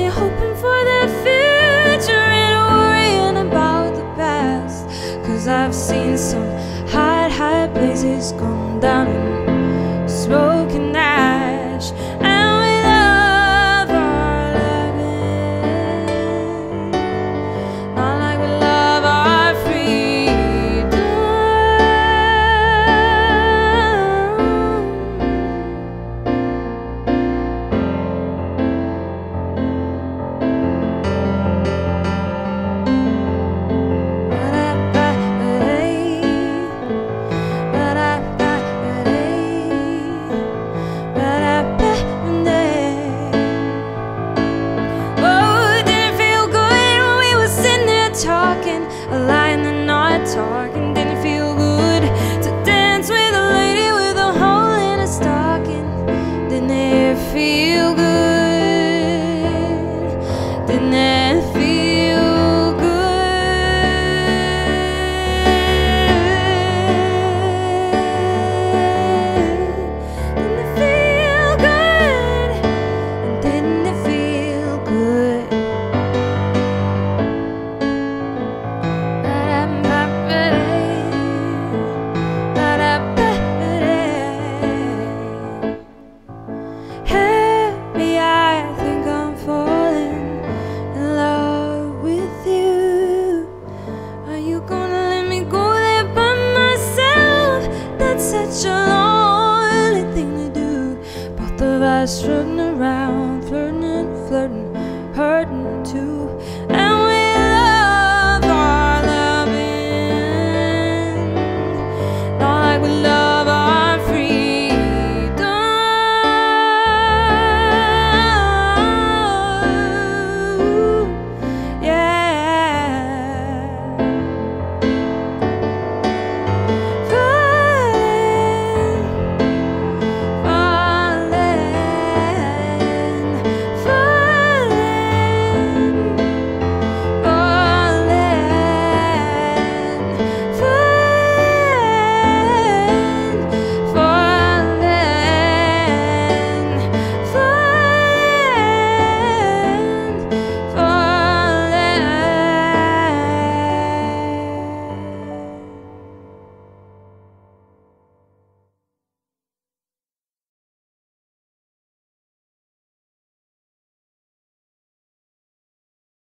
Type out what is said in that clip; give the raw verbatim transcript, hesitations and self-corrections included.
me hoping for the future and worrying about the past. Cause I've seen some hot, hot places come down in smoke and ash. And we love our loving, not like we love our freedom. Talking, a lying and not talking. Didn't feel good to dance with a lady with a hole in her stocking. Didn't it feel good? Didn't it feel good? Didn't it feel good? And didn't it feel good? Such a lonely thing to do. Both of us running around, flirting and flirting, hurting too.